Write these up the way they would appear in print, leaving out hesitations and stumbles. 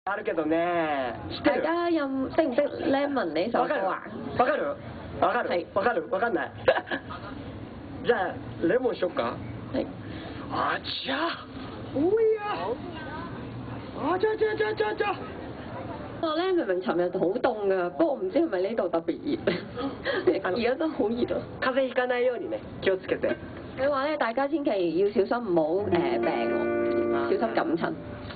あるけどね。知ってる？ 大家識唔識 Lemon 呢首歌啊？ わかる？わかる？わかる？わかんない。じゃあレモンしよっか。 係。 啊cha！好呀！啊cha！ 我咧明明尋日好凍噶，不過唔知係咪呢度特別熱，而家都好熱啊！ 風邪ひかないようにね、気をつけて。 佢話咧，大家千祈要小心，唔好病喎，小心感親。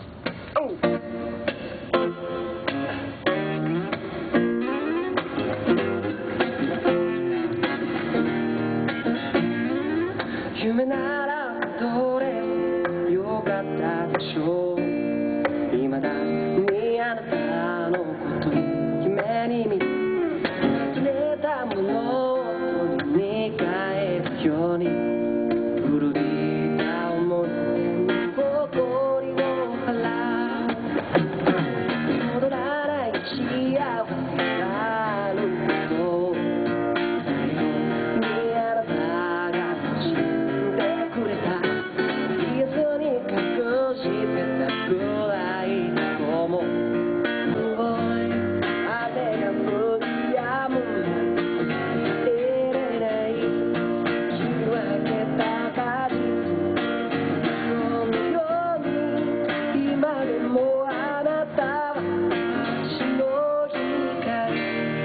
夢ならどれよかったでしょう。未だにあなたのこと夢に見忘れたものを取り返すように古びた思い出に誇りを払う戻らない幸せがあること最後にあなたが欲しんでくれた言えずに隠してたくらいどうもすごい雨が降り止む入れない切り分けた果実そのように今でもあなたは私の光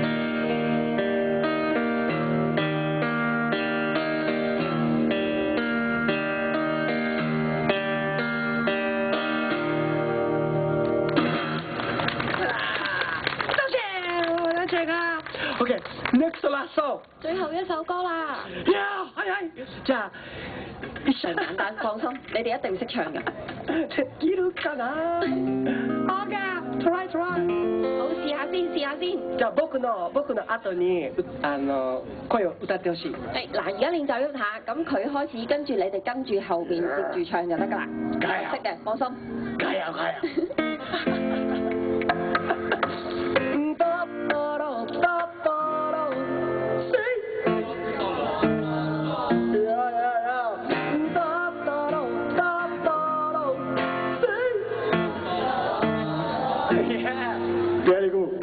OK, next last song. 最後一首歌啦！ Yeah, 係。じゃあ一緒に簡單，放心，你哋一定識唱㗎。 できるかな？OK, try. 好，試下先。 じゃあ僕の後に声を歌ってほしい。 嗱，而家練習一下，咁佢開始，跟住你哋跟住後邊接住唱就得㗎啦。識嘅，放心。 加油！Very good.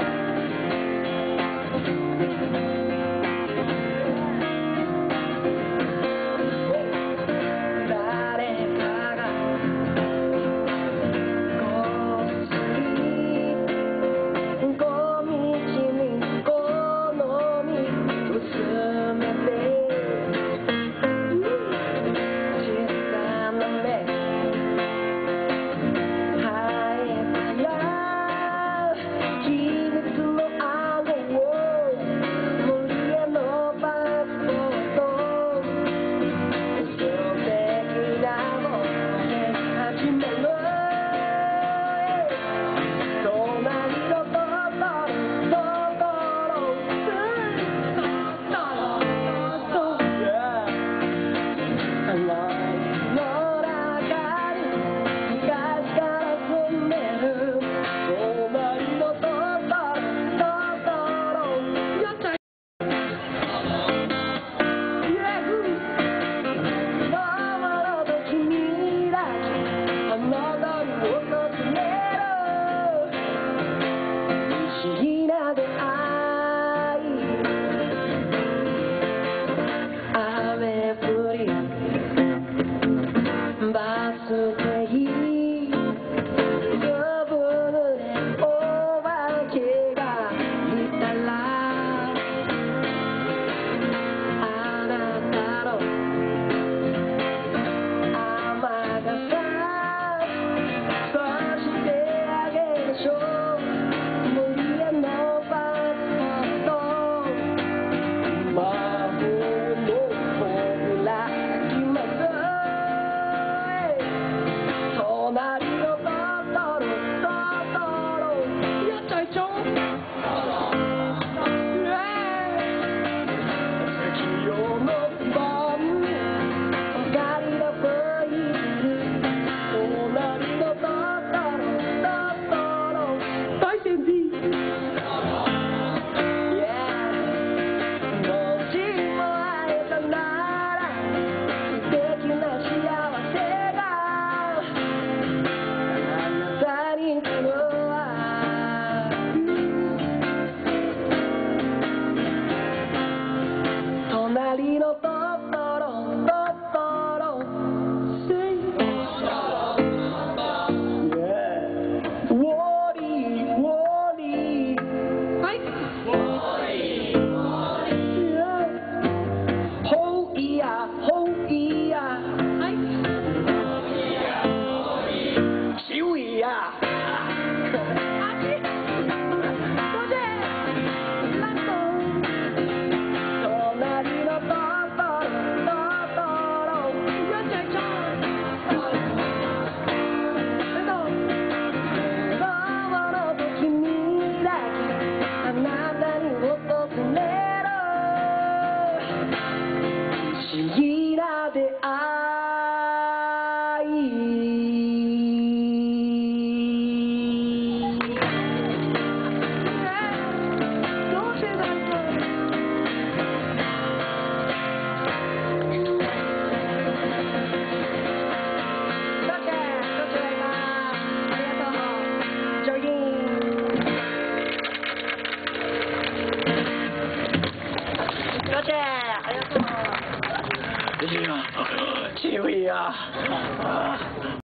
誰かがこっそり小道に好み薄めて小さな目生えたら秘密の顎を森へのパスポート嘘的なもので始める隣のトの中に東から攻める隣のトよっちゃ守ろうと君だけあなたに訪れる不思議な出会い雨降りバス停ずぶ濡れお化けがいたらあなたの雨傘さしてあげましょう森へのパスポート魔法の僕ら来ます隣のトトロやっちゃいちょ月夜の晩に明かりが吹いてる隣のトトロ大戦時もしも会えたなら素敵な幸せがあなたに来る啊，哎呀， 哎呀，超熱啊！